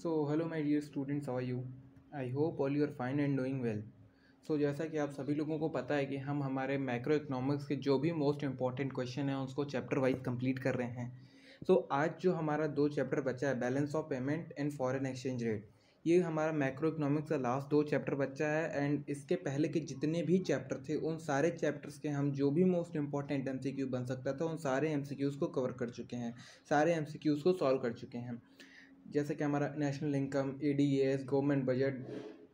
Hello my dear students, how are you? I hope all you are fine and doing well. जैसा कि आप सभी लोगों को पता है कि हम हमारे मैक्रो इकोनॉमिक्स के जो भी मोस्ट इंपॉर्टेंट क्वेश्चन हैं उसको चैप्टर वाइज कंप्लीट कर रहे हैं। आज जो हमारा 2 चैप्टर बचा है, balance of payment and foreign exchange rate, ये हमारा मैक्रो इकोनॉमिक्स का लास्ट 2 चैप्टर बचा है। एंड इसके पहले के जितने भी चैप्टर थे उन सारे चैप्टर्स के हम जो भी मोस्ट इंपॉर्टेंट एमसीक्यू बन सकता था उन सारे एमसीक्यूज़ को कवर कर चुके हैं, सारे एमसीक्यूज़ को सॉल्व कर चुके हैं। जैसे कि हमारा national income, ADS, government budget,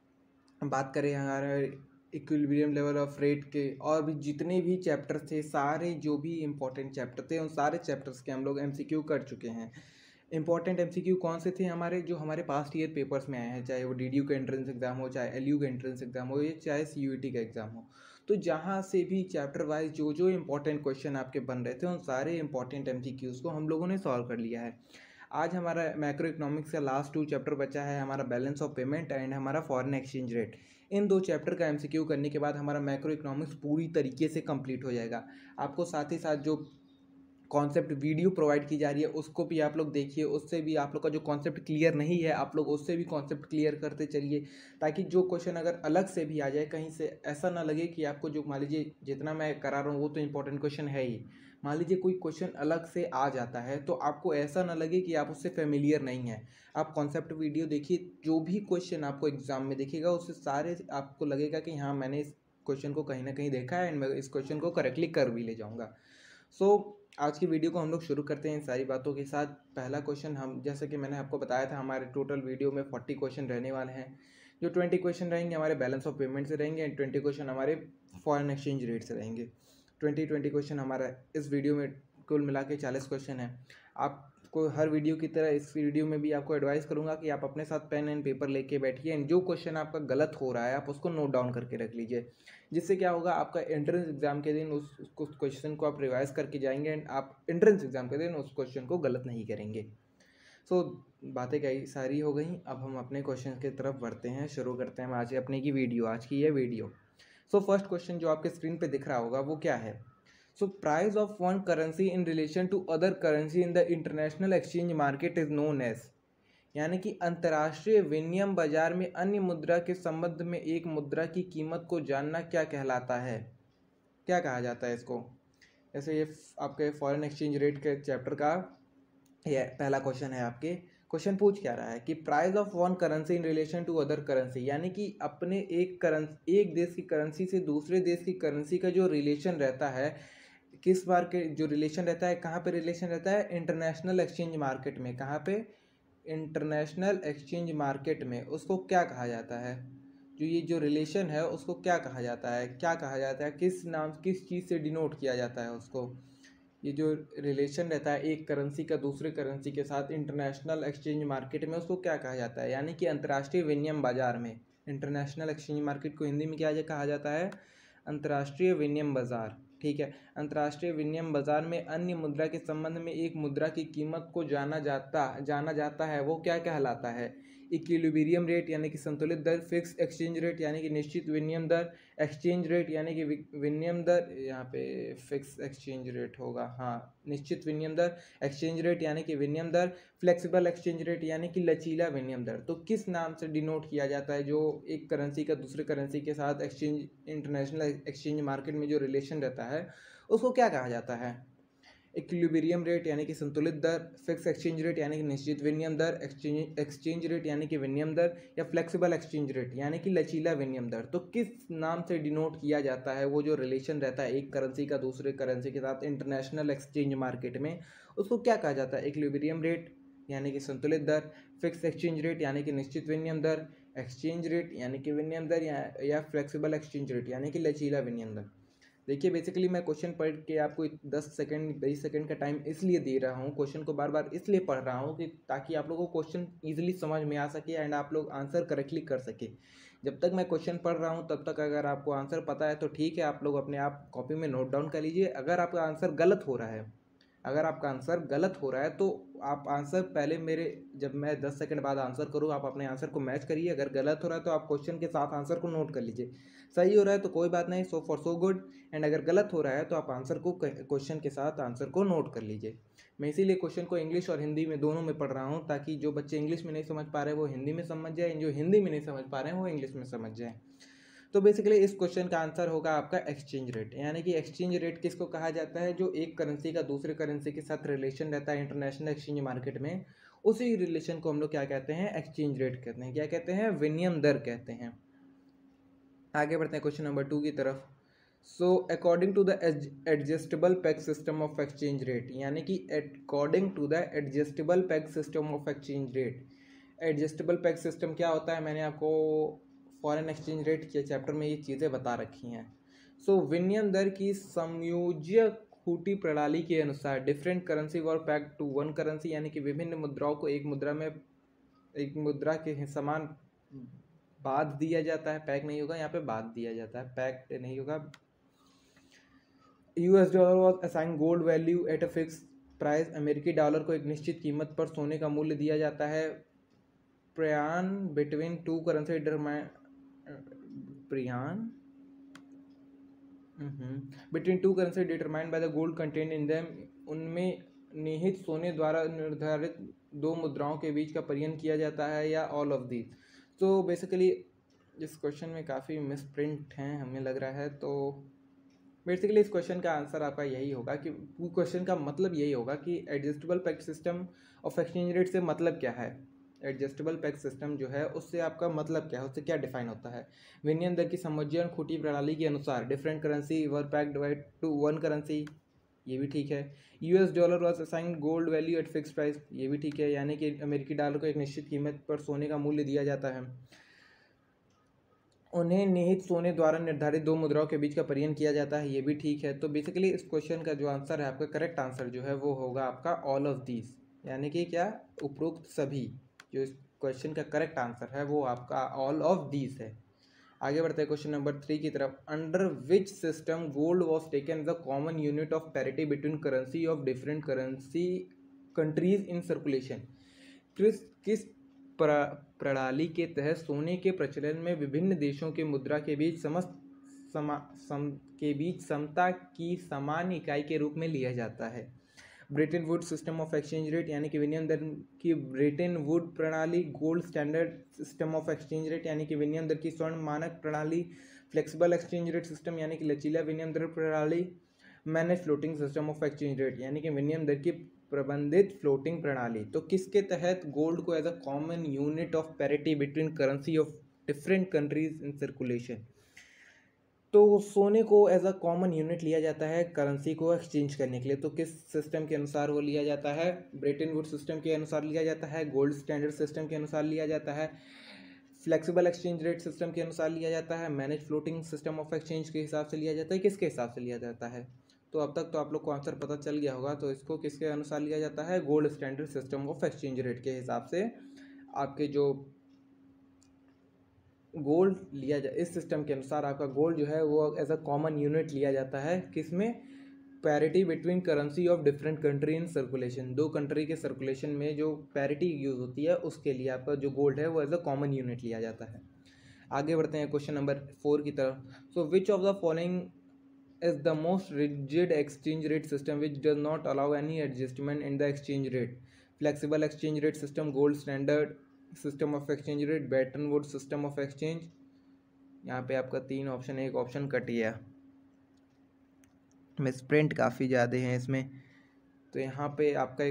बात करें हमारे इक्विलिब्रियम लेवल ऑफ रेट के, और भी जितने भी चैप्टर्स थे, सारे जो भी इम्पोर्टेंट चैप्टर थे उन सारे चैप्टर्स के हम लोग एमसीक्यू कर चुके हैं। इंपॉर्टेंट एमसीक्यू कौन से थे हमारे, जो हमारे पास्ट ईयर पेपर्स में आए हैं, चाहे वो डीडीयू का एंट्रेंस एग्जाम हो, चाहे एलयू का एंट्रेंस एग्जाम हो, या चाहे सीयूईटी का एग्जाम हो। तो जहाँ से भी चैप्टर वाइज जो जो इंपॉर्टेंट क्वेश्चन आपके बन रहे थे उन सारे इंपॉर्टेंट एमसीक्यूज़ को हम लोगों ने सॉल्व कर लिया है। आज हमारा मैक्रो इकोनॉमिक्स का लास्ट 2 चैप्टर बचा है, हमारा बैलेंस ऑफ पेमेंट एंड हमारा फॉरेन एक्सचेंज रेट। इन 2 चैप्टर का एमसीक्यू करने के बाद हमारा मैक्रो इकोनॉमिक्स पूरी तरीके से कंप्लीट हो जाएगा। आपको साथ ही साथ जो कॉन्सेप्ट वीडियो प्रोवाइड की जा रही है उसको भी आप लोग देखिए, उससे भी आप लोग का जो कॉन्सेप्ट क्लियर नहीं है आप लोग उससे भी कॉन्सेप्ट क्लियर करते चलिए, ताकि जो क्वेश्चन अगर अलग से भी आ जाए कहीं से, ऐसा ना लगे कि आपको जो मान लीजिए जितना मैं करा रहा हूँ वो तो इंपॉर्टेंट क्वेश्चन है ही, मान लीजिए कोई क्वेश्चन अलग से आ जाता है तो आपको ऐसा ना लगे कि आप उससे फेमिलियर नहीं है। आप कॉन्सेप्ट वीडियो देखिए, जो भी क्वेश्चन आपको एग्जाम में दिखेगा उससे सारे आपको लगेगा कि हाँ मैंने इस क्वेश्चन को कहीं ना कहीं देखा है एंड मैं इस क्वेश्चन को करेक्टली कर भी ले जाऊँगा। आज की वीडियो को हम लोग शुरू करते हैं इन सारी बातों के साथ। पहला क्वेश्चन, हम जैसे कि मैंने आपको बताया था हमारे टोटल वीडियो में 40 क्वेश्चन रहने वाले हैं। जो 20 क्वेश्चन रहेंगे हमारे बैलेंस ऑफ पेमेंट से रहेंगे एंड 20 क्वेश्चन हमारे फॉरेन एक्सचेंज रेट से रहेंगे। 20 क्वेश्चन हमारा इस वीडियो में कुल मिला के 40 क्वेश्चन है। आपको हर वीडियो की तरह इस वीडियो में भी आपको एडवाइस करूंगा कि आप अपने साथ पेन एंड पेपर लेके बैठिए एंड जो क्वेश्चन आपका गलत हो रहा है आप उसको नोट डाउन करके रख लीजिए, जिससे क्या होगा आपका एंट्रेंस एग्जाम के दिन उस क्वेश्चन को आप रिवाइज करके जाएंगे एंड आप एंट्रेंस एग्जाम के दिन उस क्वेश्चन को गलत नहीं करेंगे। बातें कई सारी हो गई, अब हम अपने क्वेश्चन की तरफ बढ़ते हैं, शुरू करते हैं आज अपने की वीडियो, आज की ये वीडियो। फर्स्ट क्वेश्चन जो आपके स्क्रीन पे दिख रहा होगा वो क्या है? Price of one currency in relation to other currency in the international exchange market is known as, यानी कि अंतर्राष्ट्रीय विनिमय बाजार में अन्य मुद्रा के संबंध में एक मुद्रा की कीमत को जानना क्या कहलाता है? क्या कहा जाता है इसको? जैसे ये आपके फॉरेन एक्सचेंज रेट के चैप्टर का ये पहला क्वेश्चन है। आपके क्वेश्चन पूछ क्या रहा है कि price of one currency in relation to other currency, यानी कि अपने एक देश की करेंसी से दूसरे देश की करेंसी का जो रिलेशन रहता है, किस बार के जो रिलेशन रहता है, कहाँ पे रिलेशन रहता है? इंटरनेशनल एक्सचेंज मार्केट में। कहाँ पे? इंटरनेशनल एक्सचेंज मार्केट में। उसको क्या कहा जाता है? जो ये जो रिलेशन है उसको क्या कहा जाता है? क्या कहा जाता है? किस नाम, किस चीज़ से डिनोट किया जाता है उसको? ये जो रिलेशन रहता है एक करेंसी का दूसरे करेंसी के साथ इंटरनेशनल एक्सचेंज मार्केट में, उसको क्या कहा जाता है? यानी कि अंतर्राष्ट्रीय विनिमय बाजार में। इंटरनेशनल एक्सचेंज मार्केट को हिंदी में क्या कहा जाता है? अंतर्राष्ट्रीय विनिमय बाजार। ठीक है, अंतर्राष्ट्रीय विनिमय बाजार में अन्य मुद्रा के संबंध में एक मुद्रा की कीमत को जाना जाता है, वो क्या कहलाता है? इक्विलिब्रियम रेट यानी कि संतुलित दर, फिक्स एक्सचेंज रेट यानी कि निश्चित विनिमय दर, एक्सचेंज रेट यानी कि विनिमय दर, यहाँ पे फिक्स एक्सचेंज रेट होगा, हाँ निश्चित विनिमय दर, एक्सचेंज रेट यानी कि विनिमय दर, फ्लेक्सिबल एक्सचेंज रेट यानी कि लचीला विनिमय दर। तो किस नाम से डिनोट किया जाता है जो एक करेंसी का दूसरे करेंसी के साथ एक्सचेंज, इंटरनेशनल एक्सचेंज मार्केट में जो रिलेशन रहता है उसको क्या कहा जाता है? इक्विलिब्रियम रेट यानी कि संतुलित दर, फिक्स एक्सचेंज रेट यानी कि निश्चित विनिमय दर, एक्सचेंज रेट यानी कि विनिमय दर, या फ्लेक्सिबल एक्सचेंज रेट यानी कि लचीला विनिमय दर। तो किस नाम से डिनोट किया जाता है वो जो रिलेशन रहता है एक करेंसी का दूसरे करेंसी के साथ इंटरनेशनल एक्सचेंज मार्केट में, उसको क्या कहा जाता है? इक्विलिब्रियम रेट यानी कि संतुलित दर, फिक्स एक्सचेंज रेट यानी कि निश्चित विनिमय दर, एक्सचेंज रेट यानी कि विनिमय दर, या फ्लेक्सिबल एक्सचेंज रेट यानी कि लचीला विनिमय दर। देखिए बेसिकली मैं क्वेश्चन पढ़ के आपको 10 सेकंड 20 सेकंड का टाइम इसलिए दे रहा हूँ, क्वेश्चन को बार बार इसलिए पढ़ रहा हूँ कि ताकि आप लोगों को क्वेश्चन ईजिली समझ में आ सके एंड आप लोग आंसर करेक्टली कर सके। जब तक मैं क्वेश्चन पढ़ रहा हूँ तब तक अगर आपको आंसर पता है तो ठीक है, आप लोग अपने आप कॉपी में नोट डाउन कर लीजिए। अगर आपका आंसर गलत हो रहा है अगर आपका आंसर गलत हो रहा है तो आप आंसर पहले मेरे, जब मैं 10 सेकंड बाद आंसर करूँ आप अपने आंसर को मैच करिए। अगर गलत हो रहा है तो आप क्वेश्चन के साथ आंसर को नोट कर लीजिए। सही हो रहा है तो कोई बात नहीं, so far so good. And अगर गलत हो रहा है तो आप आंसर को क्वेश्चन के साथ आंसर को नोट कर लीजिए। मैं इसीलिए क्वेश्चन को इंग्लिश और हिंदी में दोनों में पढ़ रहा हूँ, ताकि जो बच्चे इंग्लिश में नहीं समझ पा रहे वो हिंदी में समझ जाए, जो हिंदी में नहीं समझ पा रहे हैं वो इंग्लिश में समझ जाए। तो बेसिकली इस क्वेश्चन का आंसर होगा आपका एक्सचेंज रेट। यानी कि एक्सचेंज रेट किसको कहा जाता है? जो एक करेंसी का दूसरे करेंसी के साथ रिलेशन रहता है इंटरनेशनल एक्सचेंज मार्केट में, उसी रिलेशन को हम लोग क्या कहते हैं? एक्सचेंज रेट कहते हैं। क्या कहते हैं? विनिमय दर कहते हैं। आगे बढ़ते हैं क्वेश्चन नंबर 2 की तरफ। So according to the adjustable peg system of exchange rate, यानी कि according to the adjustable peg system of exchange rate. Adjustable peg system क्या होता है? मैंने आपको फॉरेन एक्सचेंज रेट के चैप्टर में ये चीज़ें बता रखी हैं। सो विनिमय दर की समयोज्य खूटी प्रणाली के अनुसार different currency were pegged to one currency, यानी कि विभिन्न मुद्राओं को एक मुद्रा में, एक मुद्रा के समान बांध दिया जाता है। पैक नहीं होगा यहाँ पे, बांध दिया जाता है, पैक नहीं होगा। US dollar was assign gold value at a fix price, अमेरिकी डॉलर को एक निश्चित कीमत पर सोने का मूल्य दिया जाता है। प्रयान between two currency between two currency determined by the gold content in them, उनमें निहित सोने द्वारा निर्धारित दो मुद्राओं के बीच का परियन किया जाता है, या ऑल ऑफ दीज। तो बेसिकली इस क्वेश्चन में काफ़ी मिसप्रिंट हैं हमें लग रहा है। तो बेसिकली इस क्वेश्चन का आंसर आपका यही होगा कि क्वेश्चन का मतलब यही होगा कि adjustable peg system of exchange rate से मतलब क्या है। एडजस्टेबल पेग सिस्टम जो है उससे आपका मतलब क्या है, उससे क्या डिफाइन होता है? विनिमय दर की समझन खूटी प्रणाली के अनुसार different currency were pegged divide to one currency, ये भी ठीक है। US dollar was assign gold value at fix price, ये भी ठीक है, यानी कि अमेरिकी डॉलर को एक निश्चित कीमत पर सोने का मूल्य दिया जाता है। उन्हें निहित सोने द्वारा निर्धारित दो मुद्राओं के बीच का परियन किया जाता है, ये भी ठीक है। तो बेसिकली इस क्वेश्चन का जो आंसर है आपका, करेक्ट आंसर जो है वो होगा आपका ऑल ऑफ दीज, यानी कि क्या? उपरोक्त सभी। जो इस क्वेश्चन का करेक्ट आंसर है वो आपका ऑल ऑफ दीज है। आगे बढ़ते हैं क्वेश्चन नंबर 3 की तरफ। Under which system gold was taken the common unit of parity between currency of different currency countries in circulation. किस प्रणाली के तहत सोने के प्रचलन में विभिन्न देशों के मुद्रा के बीच समता की समान इकाई के रूप में लिया जाता है? Bretton Wood system of exchange rate, यानी कि विनिमय दर की ब्रेटन वुड प्रणाली। Gold standard system of exchange rate, यानी कि विनिमय दर की स्वर्ण मानक प्रणाली। फ्लेक्सिबल एक्सचेंज रेट सिस्टम, यानी कि लचीला विनिमय दर प्रणाली। Manage floating system of exchange rate, यानी कि विनिमय दर की प्रबंधित फ्लोटिंग प्रणाली। तो किसके तहत गोल्ड को as a common unit of parity between currency of different countries in circulation, तो सोने को एज अ कॉमन यूनिट लिया जाता है करेंसी को एक्सचेंज करने के लिए। तो किस सिस्टम के अनुसार वो लिया जाता है? ब्रेटन वुड सिस्टम के अनुसार लिया जाता है, गोल्ड स्टैंडर्ड सिस्टम के अनुसार लिया जाता है, फ्लेक्सिबल एक्सचेंज रेट सिस्टम के अनुसार लिया जाता है, manage floating system of exchange के हिसाब से लिया जाता है, किसके हिसाब से लिया जाता है? तो अब तक तो आप लोग को आंसर पता चल गया होगा। तो इसको किसके अनुसार लिया जाता है? Gold standard system of exchange rate के हिसाब से आपके जो गोल्ड लिया जा, इस सिस्टम के अनुसार आपका गोल्ड जो है वो एज अ कॉमन यूनिट लिया जाता है। किसमें? Parity between currency of different country in circulation. दो कंट्री के सर्कुलेशन में जो पैरिटी यूज होती है उसके लिए आपका जो गोल्ड है वो एज अ कॉमन यूनिट लिया जाता है। आगे बढ़ते हैं क्वेश्चन नंबर 4 की तरफ। So which of the following is the most rigid exchange rate system which does not allow any adjustment in the exchange rate? Flexible exchange rate system, gold standard system of exchange rate, Bretton Woods system of exchange। यहाँ पे आपका 3 option है, एक option cut गया, misprint काफ़ी ज़्यादा हैं इसमें। तो यहाँ पे आपका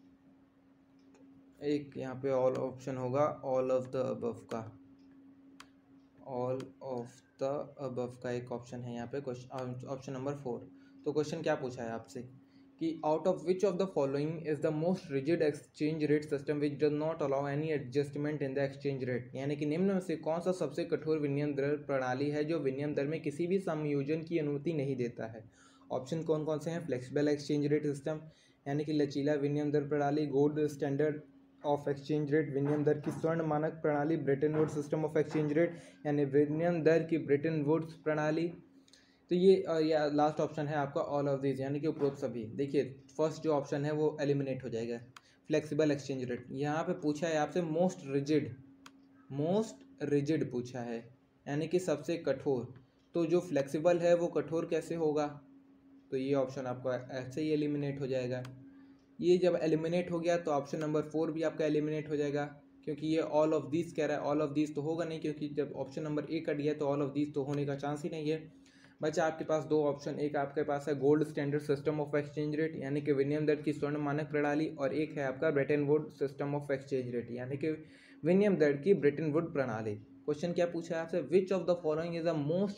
एक यहाँ पे ऑल ऑप्शन होगा, ऑल ऑफ द अबव का, ऑल ऑफ द अबव का एक ऑप्शन है यहाँ पे, ऑप्शन नंबर 4। तो क्वेश्चन क्या पूछा है आपसे कि out of which of the following is the most rigid exchange rate system which does not allow any adjustment in the exchange rate, यानी कि निम्न में से कौन सा सबसे कठोर विनिमय दर प्रणाली है जो विनिमय दर में किसी भी समायोजन की अनुमति नहीं देता है? ऑप्शन कौन कौन से हैं? फ्लेक्सिबल एक्सचेंज रेट सिस्टम, यानी कि लचीला विनिमय दर प्रणाली। Gold standard of exchange rate, विनिमय दर की स्वर्ण मानक प्रणाली। Bretton Woods system of exchange rate, यानी विनिमय दर की ब्रेटन वुड्स प्रणाली। तो ये लास्ट ऑप्शन है आपका ऑल ऑफ दिस, यानी कि उपरोक्त सभी। देखिए फर्स्ट जो ऑप्शन है वो एलिमिनेट हो जाएगा, फ्लेक्सिबल एक्सचेंज रेट। यहाँ पे पूछा है आपसे मोस्ट रिजिड पूछा है, यानी कि सबसे कठोर। तो जो फ्लेक्सिबल है वो कठोर कैसे होगा, तो ये ऑप्शन आपका ऐसे ही एलिमिनेट हो जाएगा। ये जब एलिमिनेट हो गया तो ऑप्शन नंबर 4 भी आपका एलिमिनेट हो जाएगा, क्योंकि ये ऑल ऑफ दिस कह रहा है, ऑल ऑफ दिस तो होगा नहीं, क्योंकि जब ऑप्शन नंबर ए कट गया तो ऑल ऑफ दिस तो होने का चांस ही नहीं है। बचा आपके पास दो ऑप्शन, एक आपके पास है gold standard system of exchange rate, यानी कि विनिमय दर की स्वर्ण मानक प्रणाली, और एक है आपका Bretton Wood system of exchange rate, यानी कि विनिमय दर की ब्रेटन वुड प्रणाली। क्वेश्चन क्या पूछा है आपसे, which of the following is the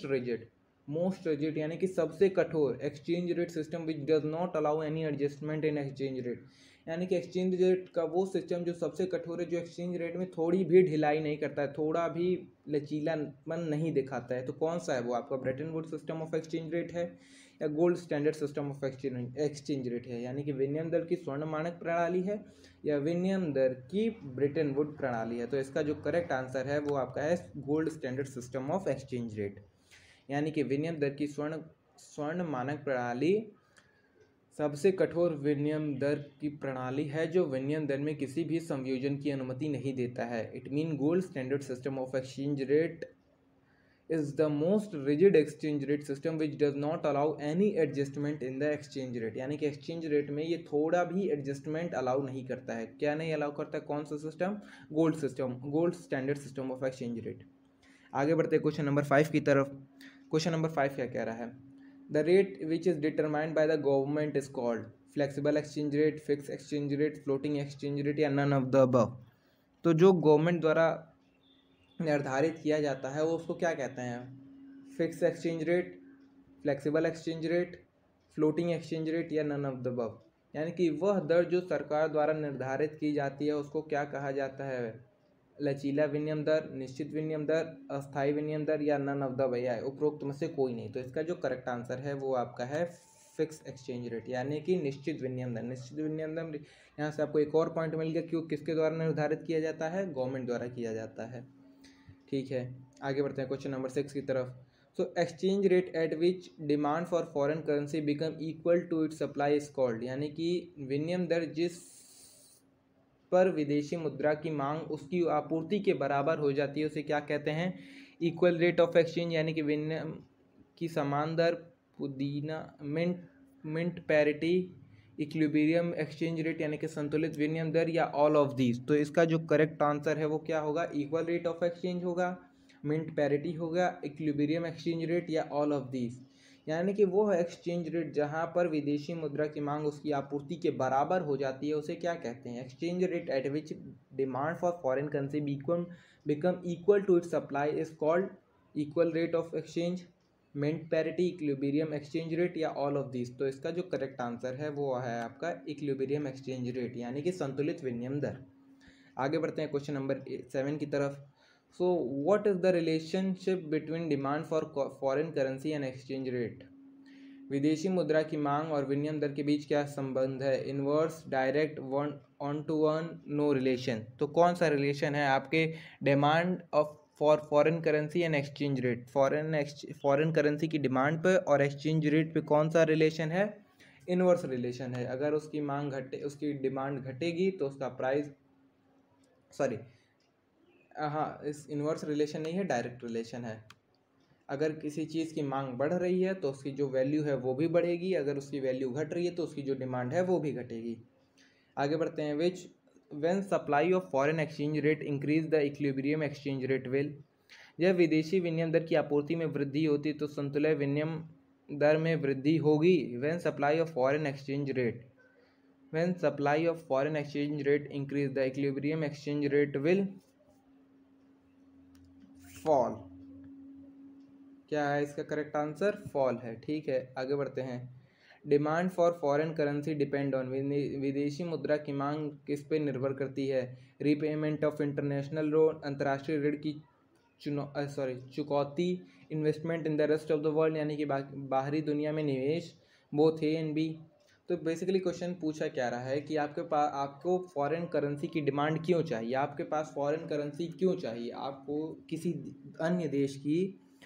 most rigid यानी कि सबसे कठोर exchange rate system which does not allow any adjustment in exchange rate, यानी कि एक्सचेंज रेट का वो सिस्टम जो सबसे कठोर है, जो एक्सचेंज रेट में थोड़ी भी ढिलाई नहीं करता है, थोड़ा भी लचीलापन नहीं दिखाता है। तो कौन सा है वो, आपका Bretton Wood system of exchange rate है या gold standard system of exchange rate है, यानी कि विनिमय दर की स्वर्ण मानक प्रणाली है या विनिमय दर की ब्रेटन वुड प्रणाली है। तो इसका जो करेक्ट आंसर है वो आपका है gold standard system of exchange rate, यानी कि विनिमय दर की स्वर्ण मानक प्रणाली सबसे कठोर विनिमय दर की प्रणाली है, जो विनिमय दर में किसी भी संयोजन की अनुमति नहीं देता है। It mean gold standard system of exchange rate is the most rigid exchange rate system which does not allow any adjustment in the exchange rate, यानी कि एक्सचेंज रेट में ये थोड़ा भी एडजस्टमेंट अलाउ नहीं करता है। क्या नहीं अलाउ करता है, कौन सा system, gold standard system of exchange rate. आगे बढ़ते हैं क्वेश्चन नंबर 5 की तरफ। क्वेश्चन नंबर 5 क्या कह रहा है, the rate which is determined by the government is called flexible exchange rate, fix exchange rate, floating exchange rate या नन ऑफ द अबव। तो जो गवर्नमेंट द्वारा निर्धारित किया जाता है वो उसको क्या कहते हैं, fix exchange rate, flexible exchange rate, floating exchange rate या नन ऑफ द अबव। यानी कि वह दर जो सरकार द्वारा निर्धारित की जाती है उसको क्या कहा जाता है, लचीला विनिमय दर, निश्चित विनिमय दर, अस्थायी विनिमय दर या नन ऑफ द अबव, या उपरोक्त में से कोई नहीं। तो इसका जो करेक्ट आंसर है वो आपका है फिक्स एक्सचेंज रेट, यानी कि निश्चित विनिमय दर। निश्चित विनिमय दर यहाँ से आपको एक और पॉइंट मिल गया, क्यों, किसके द्वारा निर्धारित किया जाता है, गवर्नमेंट द्वारा किया जाता है। ठीक है, आगे बढ़ते हैं क्वेश्चन नंबर 6 की तरफ। So exchange rate at which demand for foreign currency become equal to its supply is called, यानी कि विनिमय दर जिस पर विदेशी मुद्रा की मांग उसकी आपूर्ति के बराबर हो जाती है उसे क्या कहते हैं, इक्वल रेट ऑफ एक्सचेंज, यानी कि विनिमय की समान दर, पुदीना mint parity, equilibrium exchange rate यानी कि संतुलित विनिमय दर, या ऑल ऑफ दीज। तो इसका जो करेक्ट आंसर है वो क्या होगा, इक्वल रेट ऑफ एक्सचेंज होगा, मिंट पैरिटी होगा, इक्विलिब्रियम एक्सचेंज रेट या ऑल ऑफ दीज। यानी कि वो एक्सचेंज रेट जहाँ पर विदेशी मुद्रा की मांग उसकी आपूर्ति के बराबर हो जाती है उसे क्या कहते हैं, exchange rate at which demand for foreign currency become equal to its supply is called equal rate of exchange, mint parity, equilibrium exchange rate या ऑल ऑफ दिस। तो इसका जो करेक्ट आंसर है वो है आपका इक्विलिब्रियम एक्सचेंज रेट, यानी कि संतुलित विनिमय दर। आगे बढ़ते हैं क्वेश्चन नंबर 7 की तरफ। So what is the relationship between demand for foreign currency and exchange rate, विदेशी मुद्रा की मांग और विनिमय दर के बीच क्या संबंध है, inverse, direct, one to one, no relation. तो कौन सा रिलेशन है आपके demand of for foreign currency and exchange rate, foreign currency की डिमांड पे और एक्सचेंज रेट पे कौन सा रिलेशन है, इनवर्स रिलेशन है। अगर उसकी मांग घटे, उसकी डिमांड घटेगी तो उसका प्राइस, सॉरी हाँ, इस इनवर्स रिलेशन नहीं है, डायरेक्ट रिलेशन है। अगर किसी चीज़ की मांग बढ़ रही है तो उसकी जो वैल्यू है वो भी बढ़ेगी, अगर उसकी वैल्यू घट रही है तो उसकी जो डिमांड है वो भी घटेगी। आगे बढ़ते हैं, which when supply of foreign exchange rate increase the equilibrium exchange rate will, जब विदेशी विनिमय दर की आपूर्ति में वृद्धि होती तो संतुलित विनिमय दर में वृद्धि होगी। When supply of foreign exchange rate increase the equilibrium exchange rate will fall. क्या है इसका करेक्ट आंसर, फॉल है। ठीक है, आगे बढ़ते हैं। Demand for foreign currency depend on, विदेशी मुद्रा की मांग किस पे निर्भर करती है, रीपेमेंट ऑफ इंटरनेशनल लोन, अंतर्राष्ट्रीय ऋण की चुकौती, investment in the rest of the world यानी कि बाहरी दुनिया में निवेश, बोथ ए एंड बी। तो बेसिकली क्वेश्चन पूछा क्या रहा है कि आपको फॉरेन करेंसी की डिमांड क्यों चाहिए, आपके पास फॉरेन करेंसी क्यों चाहिए, आपको किसी अन्य देश की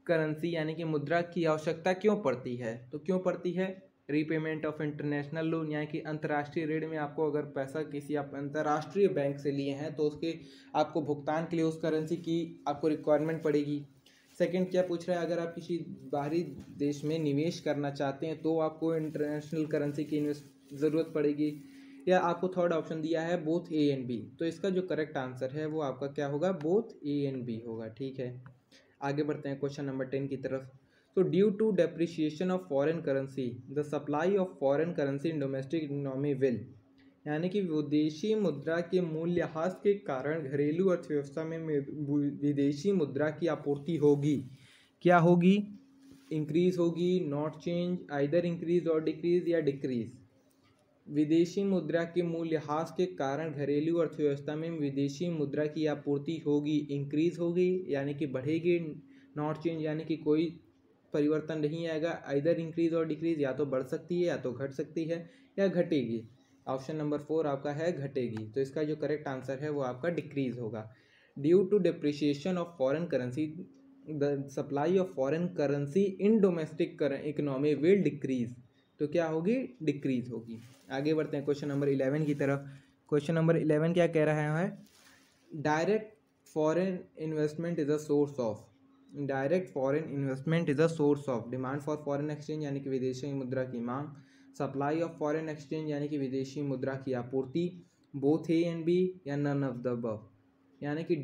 करेंसी यानी कि मुद्रा की आवश्यकता क्यों पड़ती है? तो क्यों पड़ती है? रीपेमेंट ऑफ इंटरनेशनल लोन, यानी कि अंतर्राष्ट्रीय ऋण में आपको अगर पैसा किसी आप अंतर्राष्ट्रीय बैंक से लिए हैं तो उसके आपको भुगतान के लिए उस करेंसी की आपको रिक्वायरमेंट पड़ेगी। सेकंड क्या पूछ रहा है, अगर आप किसी बाहरी देश में निवेश करना चाहते हैं तो आपको इंटरनेशनल करेंसी की ज़रूरत पड़ेगी। या आपको थर्ड ऑप्शन दिया है बोथ ए एंड बी, तो इसका जो करेक्ट आंसर है वो आपका क्या होगा? बोथ ए एंड बी होगा। ठीक है, आगे बढ़ते हैं क्वेश्चन नंबर 10 की तरफ। तो due to depreciation of foreign currency the supply of foreign currency in domestic economy will, यानी कि विदेशी मुद्रा के मूल्यह्रास के कारण घरेलू अर्थव्यवस्था में विदेशी मुद्रा की आपूर्ति होगी। क्या होगी? इंक्रीज होगी, नॉट चेंज, आइदर इंक्रीज और डिक्रीज, या डिक्रीज। विदेशी मुद्रा के मूल्यह्रास के कारण घरेलू अर्थव्यवस्था में विदेशी मुद्रा की आपूर्ति होगी, इंक्रीज होगी यानी कि बढ़ेगी, नॉट चेंज यानी कि कोई परिवर्तन नहीं आएगा, आइदर इंक्रीज और डिक्रीज या तो बढ़ सकती है या तो घट सकती है या घटेगी। ऑप्शन नंबर 4 आपका है घटेगी, तो इसका जो करेक्ट आंसर है वो आपका डिक्रीज होगा। Due to depreciation of foreign currency the supply of foreign currency in domestic economy will decrease, तो क्या होगी? डिक्रीज होगी। आगे बढ़ते हैं क्वेश्चन नंबर 11 की तरफ। क्वेश्चन नंबर 11 क्या कह रहा है? Direct foreign investment is a source of, direct foreign investment is a source of demand for foreign exchange यानी कि विदेशी मुद्रा की मांग, सप्लाई ऑफ फॉरेन एक्सचेंज यानी कि विदेशी मुद्रा की आपूर्ति, बोथ ए एंड बी, या नन ऑफ द अबव। यानी कि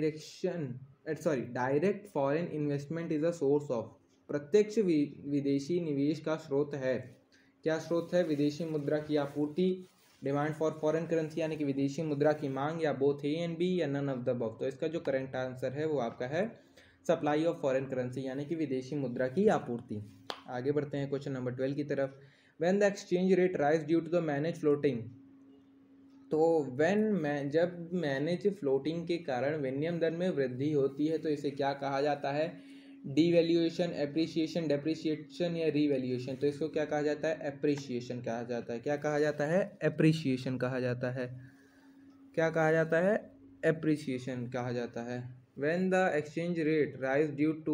direct foreign investment is a source of, प्रत्यक्ष विदेशी निवेश का स्रोत है। क्या स्रोत है? विदेशी मुद्रा की आपूर्ति, डिमांड फॉर फॉरेन करेंसी यानी कि विदेशी मुद्रा की मांग, या बोथ ए एंड बी, या नन ऑफ द अबव। तो इसका जो करेक्ट आंसर है वो आपका है सप्लाई ऑफ फॉरेन करेंसी यानी कि विदेशी मुद्रा की आपूर्ति। आगे बढ़ते हैं क्वेश्चन नंबर 12 की तरफ। When the exchange rate rise due to the manage floating, तो जब मैनेज फ्लोटिंग के कारण विनिमय दर में वृद्धि होती है तो इसे क्या कहा जाता है? डीवैल्यूएशन, एप्रिसिएशन, डेप्रिसिएशन, या रीवैल्यूएशन। तो इसको क्या कहा जाता है? एप्रिसिएशन कहा जाता है। क्या कहा जाता है? एप्रिसिएशन कहा जाता है। क्या कहा जाता है? एप्रिसिएशन कहा जाता है। When the exchange rate rise due to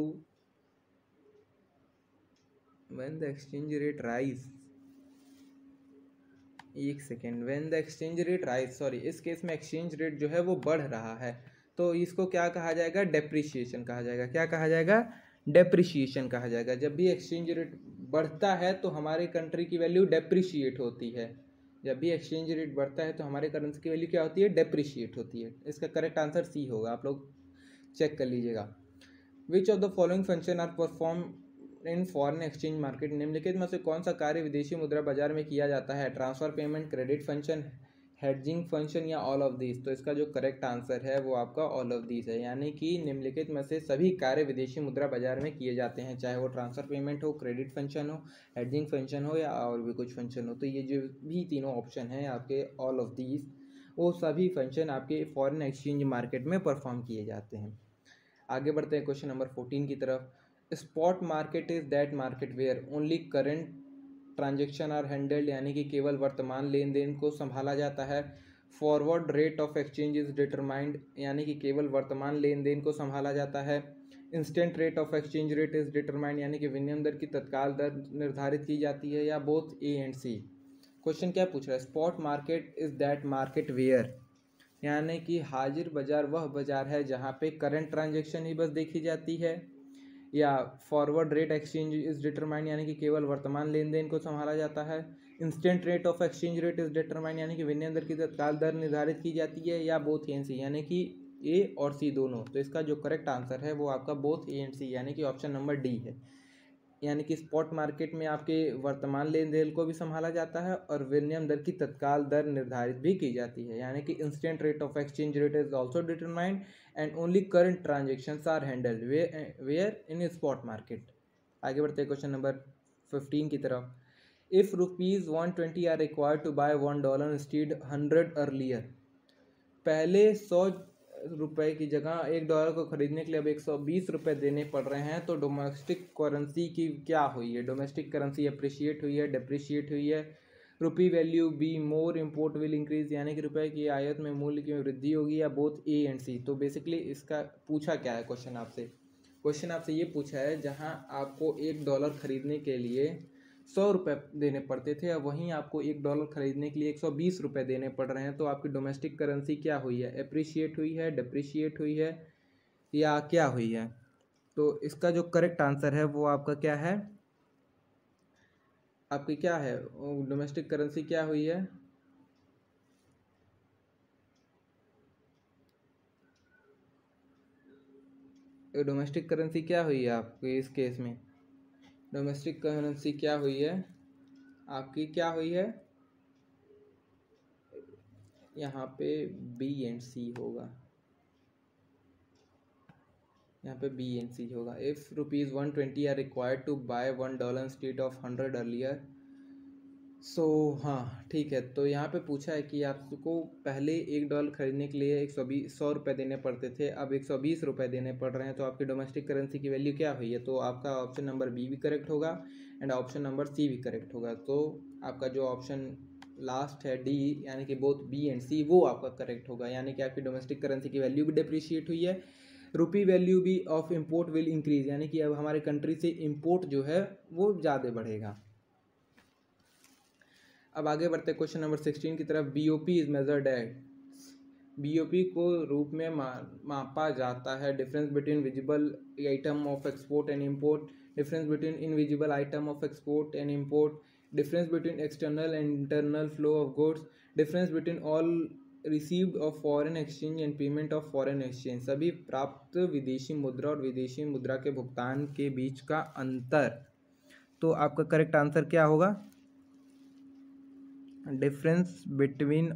when the exchange rate rise एक second when the exchange rate rise, sorry, इस केस में एक्सचेंज रेट जो है वो बढ़ रहा है तो इसको क्या कहा जाएगा? डेप्रिसिएशन कहा जाएगा। क्या कहा जाएगा? डेप्रिसिएशन कहा जाएगा। जब भी एक्सचेंज रेट बढ़ता है तो हमारे कंट्री की वैल्यू डेप्रिशिएट होती है। जब भी एक्सचेंज रेट बढ़ता है तो हमारे करेंसी की वैल्यू क्या होती है? डेप्रिशिएट होती है। इसका करेक्ट आंसर सी होगा, आप लोग चेक कर लीजिएगा। Which of the following function are perform in foreign exchange market, निम्नलिखित में से कौन सा कार्य विदेशी मुद्रा बाजार में किया जाता है? Transfer, payment, credit function, hedging function, या ऑल ऑफ दीज। तो इसका जो करेक्ट आंसर है वो आपका ऑल ऑफ दीज है, यानी कि निम्नलिखित में से सभी कार्य विदेशी मुद्रा बाजार में किए जाते हैं, चाहे वो ट्रांसफर पेमेंट हो, क्रेडिट फंक्शन हो, हेडजिंग फंक्शन हो, या और भी कुछ फंक्शन हो। तो ये जो भी तीनों ऑप्शन हैं आपके ऑल ऑफ दीज, वो सभी फंक्शन आपके फॉरेन एक्सचेंज मार्केट में परफॉर्म किए जाते हैं। आगे बढ़ते हैं क्वेश्चन नंबर 14 की तरफ। Spot market is that market where only current transaction are handled, यानी कि केवल वर्तमान लेन देन को संभाला जाता है। Forward rate of exchange is determined, यानी कि केवल वर्तमान लेन देन को संभाला जाता है। Instant rate of exchange rate is determined, यानी कि विनिमय दर की तत्काल दर निर्धारित की जाती है, या both A and C. Question क्या पूछ रहा है? Spot market is that market where, यानी कि हाजिर बाजार वह बाजार है जहां पे करंट ट्रांजैक्शन ही बस देखी जाती है, या forward rate exchange is determined, यानी कि केवल वर्तमान लेन देन को संभाला जाता है। Instant rate of exchange rate is determined, यानी कि विनिमय दर की तत्काल दर निर्धारित की जाती है, या बोथ ए एंड सी, यानी कि ए और सी दोनों। तो इसका जो करेक्ट आंसर है वो आपका बोथ ए एंड सी, यानी कि ऑप्शन नंबर डी है। यानी कि स्पॉट मार्केट में आपके वर्तमान लेन देन को भी संभाला जाता है और विनिमय दर की तत्काल दर निर्धारित भी की जाती है, यानी कि instant rate of exchange rate is also determined and only current transactions are handled where in spot market. आगे बढ़ते हैं क्वेश्चन नंबर 15 की तरफ। If ₹120 are required to buy $1 instead 100 earlier, पहले 100 रुपए की जगह $1 को खरीदने के लिए अब 120 रुपये देने पड़ रहे हैं, तो डोमेस्टिक करेंसी की क्या हुई है? डोमेस्टिक करेंसी अप्रिशिएट हुई है, डिप्रिशिएट हुई है, rupee value be more import will increase, यानी कि रुपए की आयत में मूल्य की वृद्धि होगी, या बोथ ए एंड सी। तो बेसिकली इसका पूछा क्या है क्वेश्चन आपसे? क्वेश्चन आपसे ये पूछा है, जहां आपको $1 खरीदने के लिए 100 रुपये देने पड़ते थे, अब वहीं आपको $1 खरीदने के लिए 120 रुपये देने पड़ रहे हैं, तो आपकी डोमेस्टिक करेंसी क्या हुई है? एप्रिशिएट हुई है, डिप्रिशिएट हुई है, या क्या हुई है? तो इसका जो करेक्ट आंसर है वो आपका क्या है? आपकी क्या है डोमेस्टिक करेंसी क्या हुई है? डोमेस्टिक करेंसी क्या हुई है आपके इस केस में? डोमेस्टिक करेंसी क्या हुई है आपकी? क्या हुई है? यहाँ पे बी एंड सी होगा, यहाँ पे बी एंड सी होगा। If ₹120 are required to buy $1 instead of 100 earlier. So हाँ ठीक है, तो यहाँ पे पूछा है कि आपको पहले $1 खरीदने के लिए 100 रुपये देने पड़ते थे, अब 120 रुपये देने पड़ रहे हैं, तो आपकी डोमेस्टिक करेंसी की वैल्यू क्या हुई है? तो आपका ऑप्शन नंबर बी भी करेक्ट होगा एंड ऑप्शन नंबर सी भी करेक्ट होगा। तो आपका जो ऑप्शन लास्ट है डी, यानी कि बोथ बी एंड सी, वो आपका करेक्ट होगा, यानी कि आपकी डोमेस्टिक करेंसी की वैल्यू भी डिप्रिशिएट हुई है, रुपी वैल्यू भी ऑफ इम्पोर्ट विल इंक्रीज, यानी कि अब हमारे कंट्री से इम्पोर्ट जो है वो ज़्यादा बढ़ेगा। अब आगे बढ़ते हैं क्वेश्चन नंबर 16 की तरफ। BOP is measured at, BOP को रूप में मापा जाता है। Difference between visible item of export and import, difference between invisible item of export and import, difference between external and internal flow of goods, difference between all received of foreign exchange and payment of foreign exchange. सभी प्राप्त विदेशी मुद्रा और विदेशी मुद्रा के भुगतान के बीच का अंतर। तो आपका करेक्ट आंसर क्या होगा? Difference between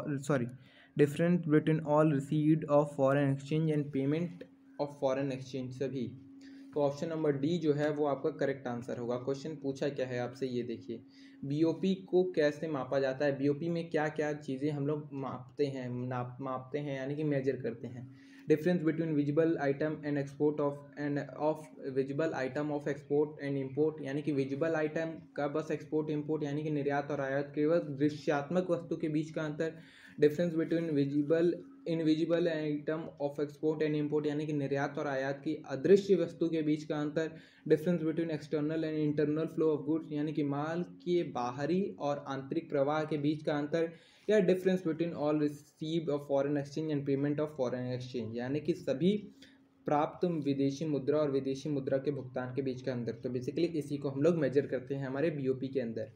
all received of foreign exchange and payment of foreign exchange सभी। तो ऑप्शन नंबर डी जो है वो आपका करेक्ट आंसर होगा। क्वेश्चन पूछा क्या है आपसे, ये देखिए, बीओपी को कैसे मापा जाता है, बीओपी में क्या क्या चीज़ें हम लोग मापते हैं यानी कि मेजर करते हैं। Difference between visible item and export of visible item of export and import, यानी कि विजिबल आइटम का बस एक्सपोर्ट इंपोर्ट यानी कि निर्यात और आयात, केवल दृश्यात्मक वस्तु के बीच का अंतर। Difference between invisible item of export and import, यानी कि निर्यात और आयात की अदृश्य वस्तु के बीच का अंतर। Difference between external and internal flow of goods, यानी कि माल के बाहरी और आंतरिक प्रवाह के बीच का अंतर। या difference between all received of foreign exchange and payment of foreign exchange, यानी कि सभी प्राप्त विदेशी मुद्रा और विदेशी मुद्रा के भुगतान के बीच का अंतर। तो बेसिकली इसी को हम लोग मेजर करते हैं हमारे बीओपी के अंदर।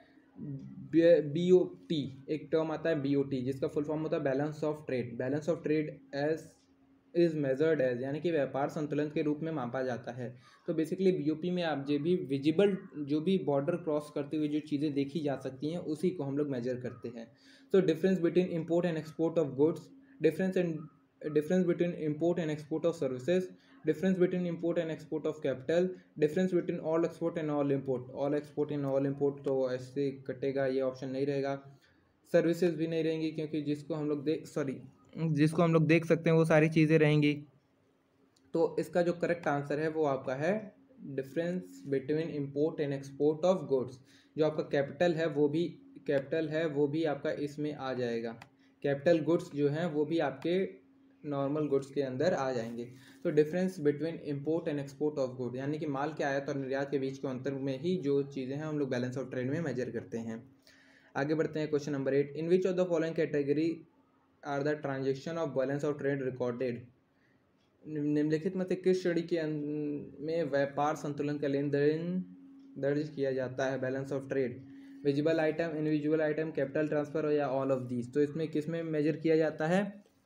बीओटी एक टर्म आता है बीओटी, जिसका फुल फॉर्म होता है balance of trade. Balance of trade as is measured as, यानी कि व्यापार संतुलन के रूप में मापा जाता है। तो बेसिकली बीओपी में आप जो भी विजिबल, जो भी बॉर्डर क्रॉस करते हुए जो चीज़ें देखी जा सकती हैं उसी को हम लोग मेजर करते हैं। तो difference between import and export of goods, difference between import and export of services, difference between import and export of capital, difference between all export and all import. All export and all import तो ऐसे कटेगा, ये option नहीं रहेगा। Services भी नहीं रहेंगी, क्योंकि जिसको हम लोग देख सकते हैं वो सारी चीज़ें रहेंगी। तो इसका जो करेक्ट आंसर है वो आपका है difference between import and export of goods. जो आपका कैपिटल है वो भी आपका इसमें आ जाएगा। कैपिटल गुड्स जो हैं वो भी आपके नॉर्मल गुड्स के अंदर आ जाएंगे। तो difference between import and export of good, यानी कि माल के आयात और निर्यात के बीच के अंतर में ही जो चीज़ें हैं हम लोग बैलेंस ऑफ ट्रेड में मेजर करते हैं। आगे बढ़ते हैं question number 8। In which of the following category are the transaction of balance of trade recorded. निम्नलिखित में से किस श्रेणी के में व्यापार संतुलन का लेन देन दर्ज किया जाता है? Balance of trade, visible item, invisible item, capital transfer या ऑल ऑफ दीज। तो इसमें किस में मेजर किया जाता है?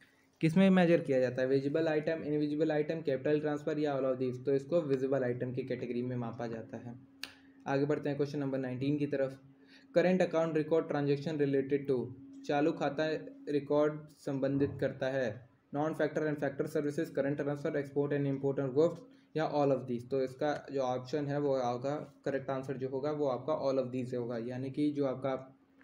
Visible item, invisible item, capital transfer या ऑल ऑफ दीज। तो इसको विजिबल आइटम की कैटेगरी में मापा जाता है। आगे बढ़ते हैं क्वेश्चन नंबर 19 की तरफ। Current account record transaction related to, चालू खाता रिकॉर्ड संबंधित करता है non factor and factor services, current transfer, export and import of goods या ऑल ऑफ दीज। तो इसका जो ऑप्शन है वो आपका करेक्ट आंसर जो होगा वो आपका ऑल ऑफ दीज होगा, यानी कि जो आपका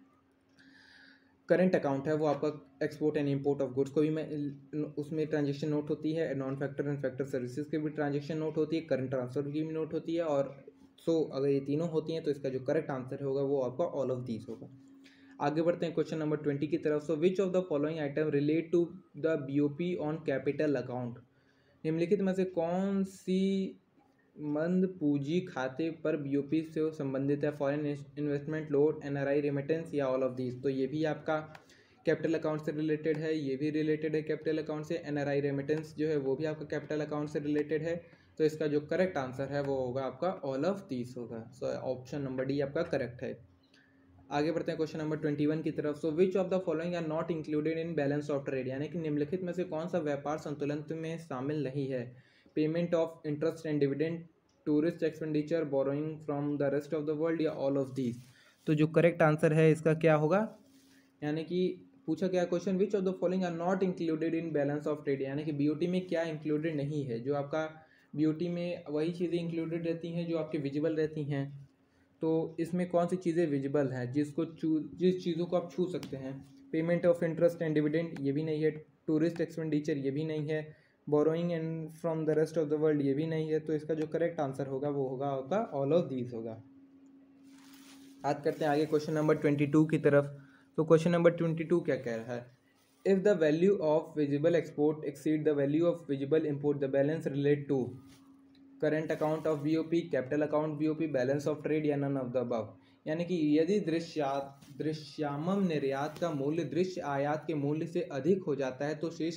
करंट अकाउंट है वो आपका export and import of goods को भी उसमें ट्रांजेक्शन नोट होती है, non factor and factor services की भी ट्रांजेक्शन नोट होती है, करंट ट्रांसफर की भी नोट होती है। और अगर ये तीनों होती हैं तो इसका जो करेक्ट आंसर होगा वो आपका ऑल ऑफ दीज होगा। आगे बढ़ते हैं क्वेश्चन नंबर 20 की तरफ। Which of the following item relate to the BOP on capital account. निम्नलिखित में से कौन सी मंद पूंजी खाते पर बीओपी से संबंधित है? Foreign investment, load, NRI remittance या ऑल ऑफ दीज। तो ये भी आपका कैपिटल अकाउंट से रिलेटेड है, ये भी रिलेटेड है कैपिटल अकाउंट से। एनआरआई रेमिटेंस जो है वो भी आपका कैपिटल अकाउंट से रिलेटेड है। तो इसका जो करेक्ट आंसर है वो होगा आपका ऑल ऑफ दीज होगा। सो ऑप्शन नंबर डी आपका करेक्ट है। आगे बढ़ते हैं क्वेश्चन नंबर 21 की तरफ। So which of the following are not included in balance of trade, यानी कि निम्नलिखित में से कौन सा व्यापार संतुलन में शामिल नहीं है? Payment of interest and dividend, tourist expenditure, borrowing from the rest of the world या ऑल ऑफ दीज। तो जो करेक्ट आंसर है इसका क्या होगा, यानी कि पूछा गया question which of the following are not included in balance of trade, यानी कि बीओटी में क्या इंक्लूडेड नहीं है। जो आपका बीओटी में वही चीज़ें इंक्लूडेड रहती हैं जो आपके विजिबल रहती हैं। तो इसमें कौन सी चीज़ें विजिबल हैं जिस चीज़ों को आप छू सकते हैं? Payment of interest and dividend ये भी नहीं है, टूरिस्ट एक्सपेंडिचर ये भी नहीं है, borrowing and from the rest of the world ये भी नहीं है। तो इसका जो करेक्ट आंसर होगा वो होगा आपका ऑल ऑफ दीज होगा। बात करते हैं आगे क्वेश्चन नंबर 22 की तरफ। तो क्वेश्चन नंबर 22 क्या कह रहा है? If the value of visible export exceed the value of visible import, the balance relate to current account of BOP, capital account BOP, balance of trade या नन ऑफ द अबव। यानी कि यदि दृश्यामम निर्यात का मूल्य दृश्य आयात के मूल्य से अधिक हो जाता है तो शेष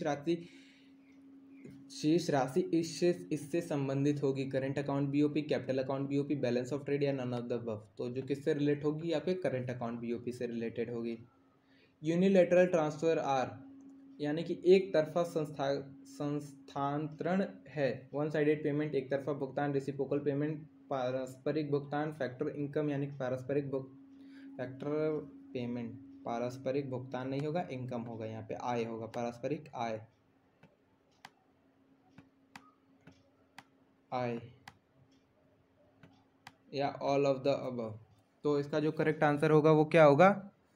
राशि इससे संबंधित होगी। Current account BOP, capital account BOP, balance of trade या नन ऑफ द अबव। तो जो किससे रिलेट होगी? आपके करंट अकाउंट बीओपी से रिलेटेड होगी। यूनिलैटरल ट्रांसफर आर, यानी कि एक तरफा संस्थांतरण है। वन साइडेड पेमेंट, एक तरफा भुगतान। रेसिप्रोकल पेमेंट, पारस्परिक भुगतान। फैक्टर इनकम, यानी कि फैक्टर पेमेंट, पारस्परिक भुगतान नहीं होगा, इनकम होगा, यहाँ पे आय होगा, पारस्परिक आय या ऑल ऑफ द अबव। तो इसका जो करेक्ट आंसर होगा वो क्या होगा?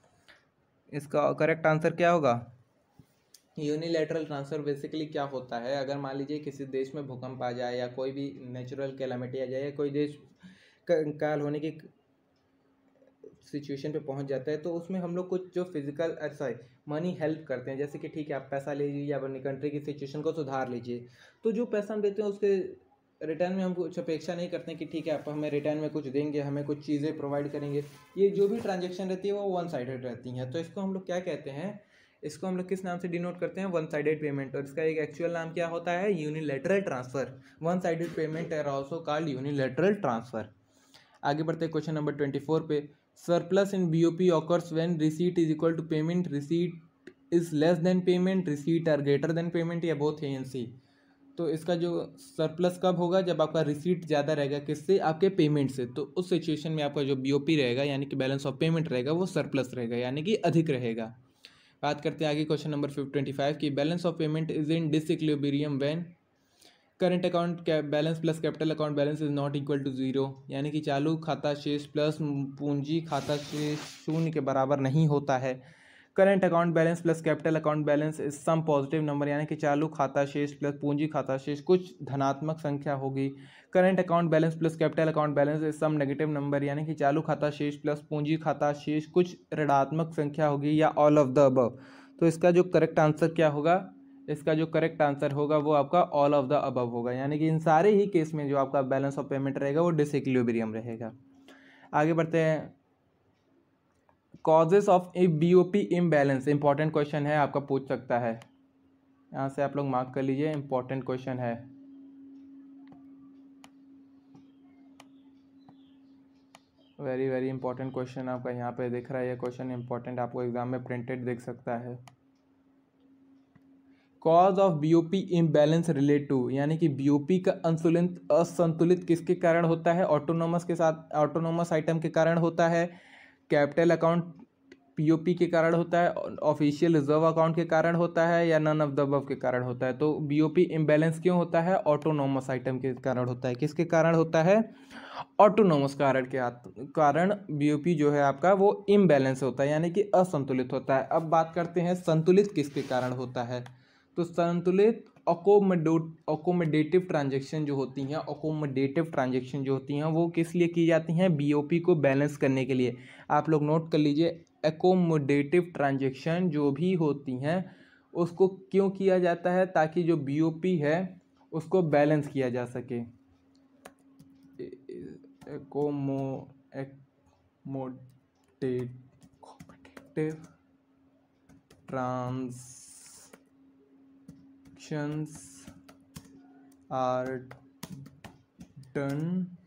इसका करेक्ट आंसर क्या होगा? यूनिलैटरल ट्रांसफ़र बेसिकली क्या होता है, अगर मान लीजिए किसी देश में भूकंप आ जाए या कोई भी नेचुरल कैलामिटी आ जाए या कोई देश काल होने की सिचुएशन पे पहुंच जाता है तो उसमें हम लोग कुछ जो फिजिकल मनी हेल्प करते हैं। जैसे कि ठीक है आप पैसा ले लीजिए, अपनी कंट्री की सिचुएशन को सुधार लीजिए। तो जो पैसा हम देते हैं उसके रिटर्न में हम कुछ अपेक्षा नहीं करते हैं कि ठीक है आप हमें रिटर्न में कुछ देंगे, हमें कुछ चीज़ें प्रोवाइड करेंगे। ये जो भी ट्रांजेक्शन रहती है वो वन साइडेड रहती हैं। तो इसको हम लोग क्या कहते हैं? इसको हम लोग किस नाम से डिनोट करते हैं? One sided payment. और इसका एक एक्चुअल नाम क्या होता है? Unilateral transfer. One sided payment are also called unilateral transfer. आगे बढ़ते हैं क्वेश्चन नंबर 24 पे। Surplus in BOP occurs when receipt is equal to payment, receipt is less than payment, receipt are greater than payment या both A and C. तो इसका जो surplus कब होगा? जब आपका रिसीट ज़्यादा रहेगा, किससे? आपके पेमेंट से। तो उस सिचुएशन में आपका जो बीओपी रहेगा यानी कि बैलेंस ऑफ पेमेंट रहेगा वो सरप्लस रहेगा, यानी कि अधिक रहेगा। बात करते हैं आगे क्वेश्चन नंबर 25 की। Balance of payment is in disequilibrium when current account balance plus capital account balance is not equal to zero, यानी कि चालू खाता शेष प्लस पूंजी खाता शेष शून्य के बराबर नहीं होता है। Current account balance plus capital account balance is some positive number, यानी कि चालू खाता शेष प्लस पूंजी खाता शेष कुछ धनात्मक संख्या होगी। Current account balance plus capital account balance is some negative number, यानी कि चालू खाता शेष प्लस पूंजी खाता शेष कुछ ऋणात्मक संख्या होगी या ऑल ऑफ द अबव। तो इसका जो करेक्ट आंसर क्या होगा? इसका जो करेक्ट आंसर होगा वो आपका ऑल ऑफ द अबव होगा, यानी कि इन सारे ही केस में जो आपका बैलेंस ऑफ पेमेंट रहेगा वो डिसइक्विलिब्रियम रहेगा। आगे बढ़ते हैं। Causes of a BOP imbalance, important question है, आपका पूछ सकता है, यहाँ से आप लोग मार्क कर लीजिए, इंपॉर्टेंट क्वेश्चन है। वेरी वेरी इंपॉर्टेंट क्वेश्चन आपका यहाँ पे दिख रहा है। ये क्वेश्चन इंपॉर्टेंट आपको एग्जाम में प्रिंटेड दिख सकता है। Cause of BOP imbalance relate to, यानी कि बीओपी का असंतुलित किसके कारण होता है? ऑटोनोमस के साथ, ऑटोनोमस आइटम के कारण होता है, कैपिटल अकाउंट पीओपी के कारण होता है, ऑफिशियल रिजर्व अकाउंट के कारण होता है या नन ऑफ द अबव के कारण होता है। तो बीओपी इम्बैलेंस क्यों होता है? ऑटोनोमस आइटम के कारण होता है। किसके कारण होता है? ऑटोनोमस कारण बीओपी जो है आपका वो इम्बैलेंस होता है, यानी कि असंतुलित होता है। अब बात करते हैं संतुलित किसके कारण होता है। तो संतुलित अकोमोडेटिव ट्रांजेक्शन जो होती हैं वो किस लिए की जाती हैं? बीओपी को बैलेंस करने के लिए। आप लोग नोट कर लीजिए, अकोमोडेटिव ट्रांजेक्शन जो भी होती हैं उसको क्यों किया जाता है? ताकि जो बीओपी है उसको बैलेंस किया जा सके। Accommodative transactions are done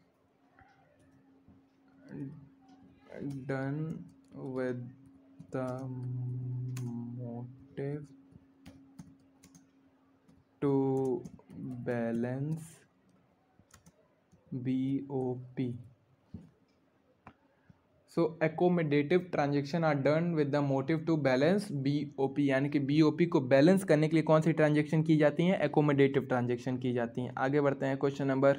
with the motive to balance BOP. So accommodative transaction are done with the motive to balance BOP, यानी कि BOP को बैलेंस करने के लिए कौन सी ट्रांजेक्शन की जाती हैं? accommodative ट्रांजेक्शन की जाती हैं। आगे बढ़ते हैं क्वेश्चन नंबर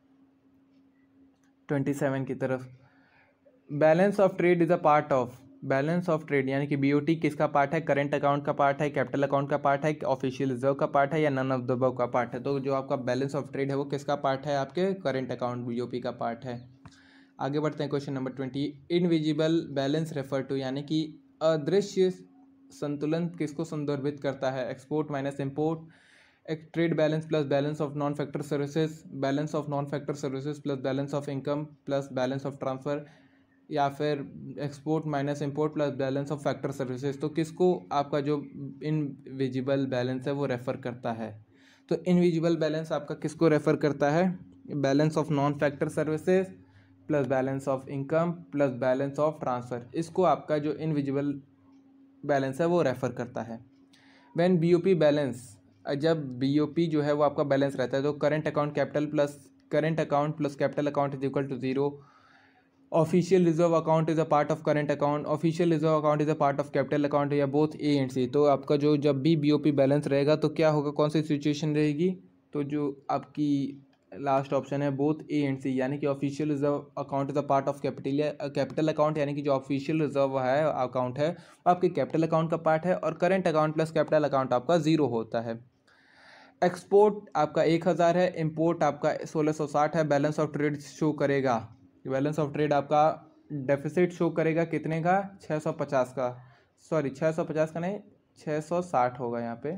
27 की तरफ। Balance of trade is a part of, balance of trade यानी कि BOT किसका पार्ट है? करेंट अकाउंट का पार्ट है, कैपिटल अकाउंट का पार्ट है, ऑफिशियल रिजर्व का पार्ट है, या नन ऑफ द अबव का पार्ट है? तो जो आपका बैलेंस ऑफ ट्रेड है वो किसका पार्ट है? आपके करेंट अकाउंट BOP का पार्ट है। आगे बढ़ते हैं question number 20। Invisible balance refer to, यानी कि अदृश्य संतुलन किसको संदर्भित करता है? Export minus import, trade balance plus balance of non factor services, balance of non factor services plus balance of income plus balance of transfer, या फिर export minus import plus balance of factor services. तो किसको आपका जो invisible balance है वो refer करता है? तो इनविजिबल बैलेंस आपका किसको रेफ़र करता है? Balance of non factor services plus balance of income plus balance of transfer, इसको आपका जो इनविजिबल बैलेंस है वो रेफ़र करता है। व्हेन BOP बैलेंस, जब BOP जो है वो आपका बैलेंस रहता है तो current account plus capital account is equal to 0। Official reserve account is a part of current account, official reserve account is a part of capital account, या both A and C। तो आपका जो जब भी BOP balance रहेगा तो क्या होगा, कौन सी सिचुएशन रहेगी? तो जो आपकी लास्ट ऑप्शन है बोथ A एंड C, यानी कि official reserve account is a part of capital account, यानी कि जो ऑफिशियल रिजर्व है अकाउंट है वो आपके कैपिटल अकाउंट का पार्ट है, और current account plus capital account आपका 0 होता है। एक्सपोर्ट आपका 1000 है, इम्पोर्ट आपका 1660 है, बैलेंस ऑफ ट्रेड शो करेगा, बैलेंस ऑफ ट्रेड आपका डेफिसिट शो करेगा कितने का? 650 का, सॉरी 650 का नहीं, 660 होगा यहाँ पे,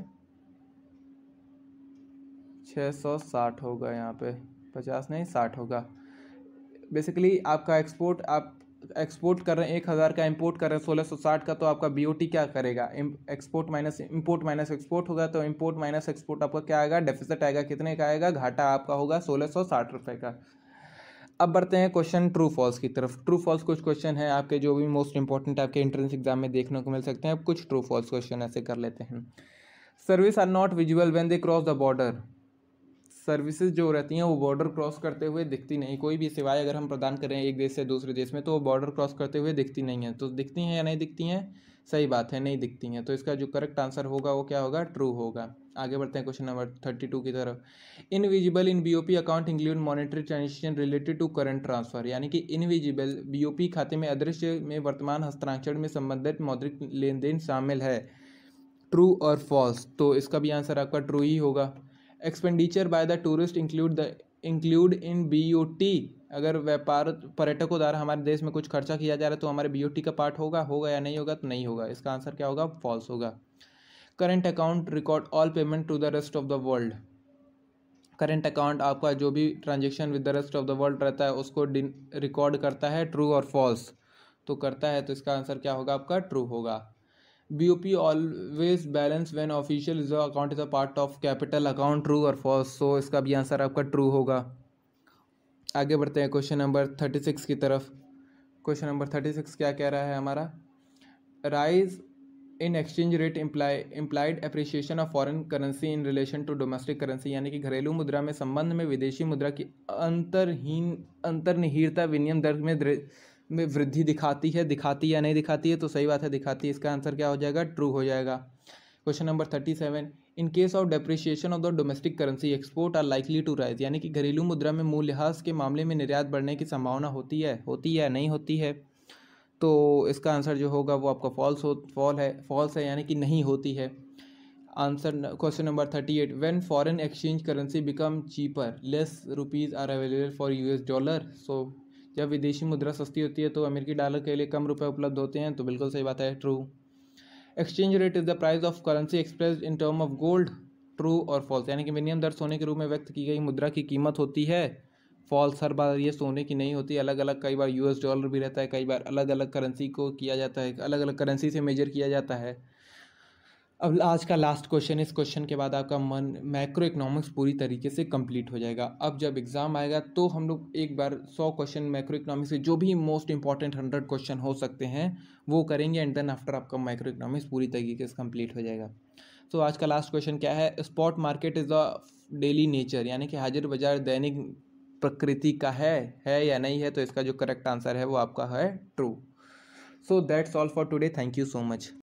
660 होगा यहाँ पे, 50 नहीं 60 होगा। बेसिकली आपका एक्सपोर्ट, आप एक्सपोर्ट कर रहे हैं 1000 का, इंपोर्ट कर रहे हैं 1660 का, तो आपका BOT क्या करेगा? Export minus import minus export होगा, तो इंपोर्ट माइनस एक्सपोर्ट आपका क्या आएगा? डेफिसिट आएगा, कितने का आएगा? घाटा आपका होगा 1660 रुपये का। अब बढ़ते हैं क्वेश्चन ट्रू फॉल्स की तरफ। ट्रू फॉल्स कुछ क्वेश्चन है आपके जो भी मोस्ट इंपॉर्टेंट आपके एंट्रेंस एग्जाम में देखने को मिल सकते हैं। अब कुछ ट्रू फॉल्स क्वेश्चन ऐसे कर लेते हैं। Service are not visible when they cross the border, services जो रहती हैं वो बॉर्डर क्रॉस करते हुए दिखती नहीं। कोई भी सेवाएं अगर हम प्रदान करें एक देश से दूसरे देश में तो वो बॉर्डर क्रॉस करते हुए दिखती नहीं है। तो दिखती हैं या नहीं दिखती हैं? सही बात है, नहीं दिखती हैं। तो इसका जो करेक्ट आंसर होगा वो क्या होगा? ट्रू होगा। आगे बढ़ते हैं क्वेश्चन नंबर 32 की तरफ। Invisible in BOP account include monetary transaction related to current transfer, यानी कि इनविजिबल BOP खाते में अदृश्य में वर्तमान हस्तांतरण में संबंधित मौद्रिक लेन देन शामिल है। ट्रू और फॉल्स, तो इसका भी आंसर आपका ट्रू ही होगा। Expenditure by the tourist include in BOT, अगर व्यापार पर्यटकों द्वारा हमारे देश में कुछ खर्चा किया जा रहा है तो हमारे BOT का पार्ट होगा या नहीं होगा? तो नहीं होगा। इसका आंसर क्या होगा? फॉल्स होगा। Current account record all payment to the rest of the world, current account आपका जो भी transaction with the rest of the world रहता है उसको रिकॉर्ड करता है। ट्रू और फॉल्स? तो करता है, तो इसका आंसर क्या होगा? आपका ट्रू होगा। BOP always balance when official reserve account is a part of capital account, true और फॉल्स? सो इसका भी आंसर आपका ट्रू होगा। आगे बढ़ते हैं क्वेश्चन नंबर 36 की तरफ। क्वेश्चन नंबर 36 क्या कह रहा है हमारा? Rise in exchange rate implied appreciation of foreign currency in relation to domestic currency, यानी कि घरेलू मुद्रा में संबंध में विदेशी मुद्रा की अंतर्निहितता विनिमय दर में वृद्धि दिखाती या नहीं दिखाती है? तो सही बात है, दिखाती है। इसका आंसर क्या हो जाएगा? ट्रू हो जाएगा। Question number 37। In case of depreciation of the domestic currency export are likely to rise, यानी कि घरेलू मुद्रा में मूल्यह्रास के मामले में निर्यात बढ़ने की संभावना होती है नहीं होती है? तो इसका आंसर जो होगा वो आपका फॉल्स है, यानी कि नहीं होती है। Answer question number 38। When foreign exchange currency become cheaper less rupees are available for US dollar, so जब विदेशी मुद्रा सस्ती होती है तो अमेरिकी डॉलर के लिए कम रुपए उपलब्ध होते हैं? तो बिल्कुल सही बात है, true. Exchange rate is the price of currency expressed in term of gold, true और फॉल्स, यानी कि विनिमय दर सोने के रूप में व्यक्त की गई मुद्रा की कीमत होती है। फॉल्स, हर बार ये सोने की नहीं होती, अलग अलग, कई बार यूएस डॉलर भी रहता है, कई बार अलग अलग करेंसी को किया जाता है, अलग अलग करेंसी से मेजर किया जाता है। अब आज का लास्ट क्वेश्चन, इस क्वेश्चन के बाद आपका मन मैक्रो इकोनॉमिक्स पूरी तरीके से कंप्लीट हो जाएगा। अब जब एग्जाम आएगा तो हम लोग एक बार 100 क्वेश्चन मैक्रो इकोनॉमिक्स से जो भी मोस्ट इंपॉर्टेंट 100 क्वेश्चन हो सकते हैं वो करेंगे, एंड देन आफ्टर आपका मैक्रो इकोनॉमिक्स पूरी तरीके से कंप्लीट हो जाएगा। तो आज का लास्ट क्वेश्चन क्या है? Spot market is the daily nature, यानी कि हाजिर बाजार दैनिक प्रकृति का है या नहीं है? तो इसका जो करेक्ट आंसर है वो आपका है true. So that's all for today, thank you so much.